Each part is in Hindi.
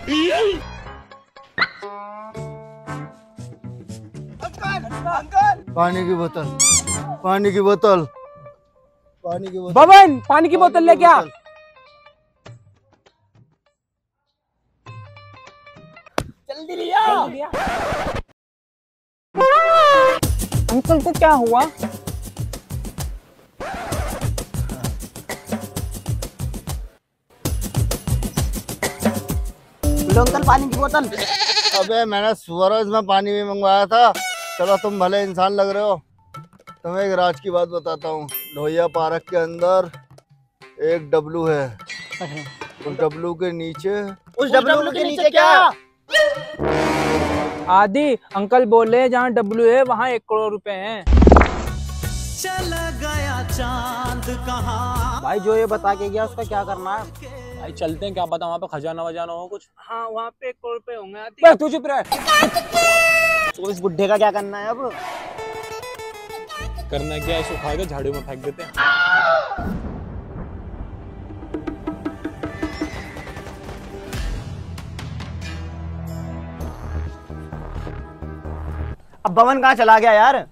पानी की बोतल, पानी की बोतल, पानी की बोतल। बबन, पानी की बोतल ले क्या? जल्दी लिया। अंकल को क्या हुआ? लो अंकल पानी की बोतल। अबे मैंने सूरज में पानी भी मंगवाया था। चलो तुम भले इंसान लग रहे हो। तुम्हें एक राज की बात बताता हूँ। लोहिया पार्क के अंदर एक डब्लू है। उस डब्लू के नीचे क्या? आदि अंकल बोले जहाँ डब्लू है वहाँ 1 करोड़ रुपए हैं। चला गया चांद कहाँ? भाई जो ये बता के गया उसका क्या करना है? भाई चलते हैं, क्या पता वहाँ पे खजाना वजाना हो कुछ। हाँ वहाँ पे 1 करोड़ रुपए होंगे। आदि तू चुप रह। तो इस बुड्ढे का क्या करना है अब? करना क्या है, उठा के झाड़ू में फेंक देते हैं। अब बवन कहाँ चला गया यार?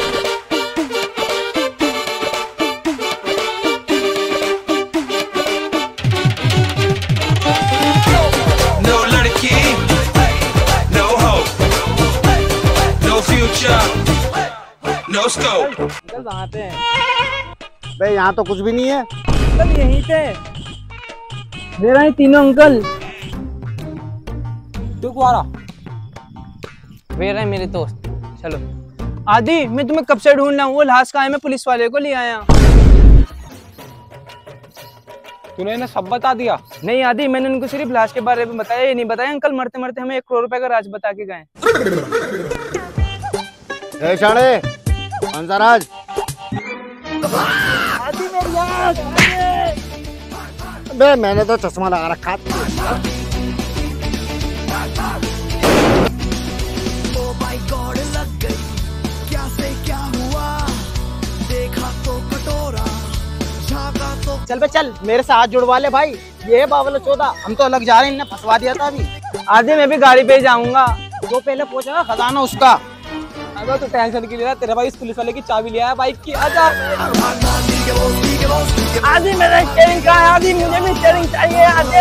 No लड़की, no hope, no future, no scope। Uncle वहाँ पे हैं। भाई यहाँ तो कुछ भी नहीं है। अंकल यहीं पे मेरा ही तीनों अंकल। तू कुआरा मेरा है मेरे दोस्त। चलो आदि मैं तुम्हें कब से ढूंढ रहा हूँ। वो लाश कहाँ है? मैं पुलिस वाले को ले आया। तूने इन्हें सब बता दिया? नहीं आदि मैंने उनको सिर्फ लाश के बारे में बताया। ये नहीं बताया अंकल मरते मरते हमें 1 करोड़ रुपए का राज बता के गए। शाणे कौन सा राज? आदि मेरी याद। बे मैंने तो चश्मा लगा रखा। चल बे चल, मेरे से हाथ जुड़वा ले भाई। ये है बावला 14। हम तो अलग जा रहे हैं, इनने फंसवा दिया था अभी। आदि मैं भी गाड़ी पे जाऊंगा। जो पहले पहुंचा खजाना उसका। अगर तू टेंशन की ले रहा, तेरे भाई इस पुलिस वाले की चाबी लिया है बाइक की। आजा आदि मेरा स्टीयरिंग कहाँ है? आदि मुझे भी स्टीयरिंग चाहिए।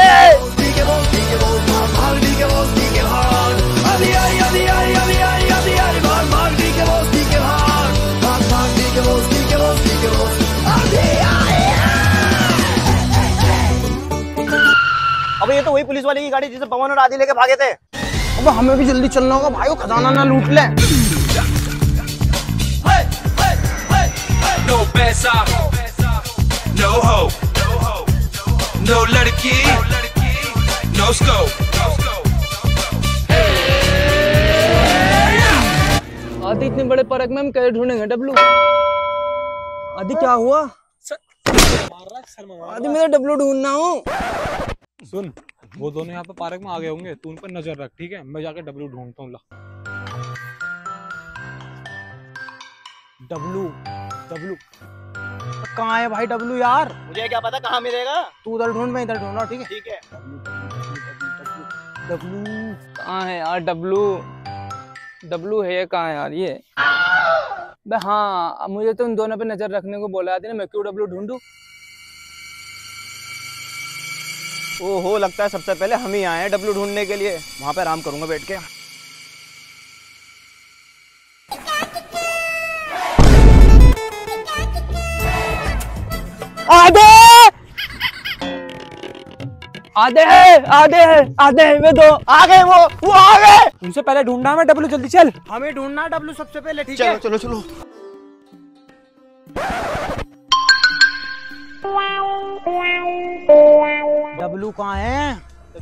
अब ये तो वही पुलिस वाले की गाड़ी जिसे पवन और आदि लेके भागे थे। अब हमें भी जल्दी चलना होगा भाई, वो खजाना ना लूट ले। No पैसा, no hope, no लड़की, no scope। आदि इतने बड़े पार्क में हम कैसे ढूंढेंगे डब्लू? आदि क्या हुआ? आदि मेरा डब्लू ढूंढना हूँ। सुन वो दोनों यहाँ पे पार्क में आ गए होंगे, तू उन पर नजर रख ठीक है? मैं जाके डब्लू ढूंढता हूँ। ला डब्लू डब्लू कहाँ है भाई डब्लू यार? मुझे क्या पता कहाँ मिलेगा। तू उधर ढूंढ, मैं इधर ढूंढ रहा हूँ। ठीक है ठीक है। डब्लू कहाँ है यार? डब्लू डब्लू है कहाँ यार ये? हाँ मुझे तो उन दोनों पे नजर रखने को बोला था ना, मैं क्यों डब्लू ढूंढूं? ओहो, लगता है सबसे पहले हम ही आए हैं डब्लू ढूंढने के लिए। वहां पे आराम करूंगा बैठ के। आधे आधे आधे आधे वे दो आ गए। वो आ गए। उनसे पहले ढूंढना है मैं डब्लू। जल्दी चल। हमें ढूंढना है डब्लू सबसे पहले। ठीक चलो, है चलो चलो। डब्लू कहाँ है?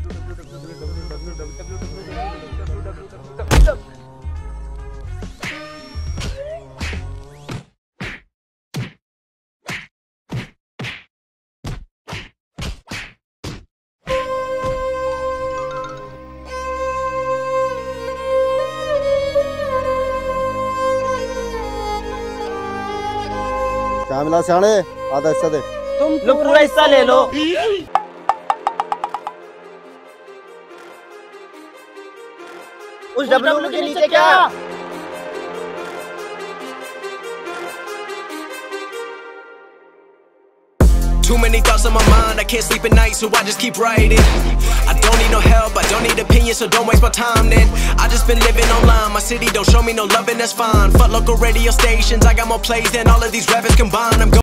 क्या मिला शाणे? आधा हिस्सा दे। तुम पूरा हिस्सा ले लो। उस डब्लू के नीचे क्या? Too many thoughts on my mind, I can't sleep at night, so I just keep writing. I don't need no help, I don't need opinions, so don't waste my time then. I just been living online, my city don't show me no loving, that's fine. Fuck local radio stations, I got more plays than all of these rappers combined. I'm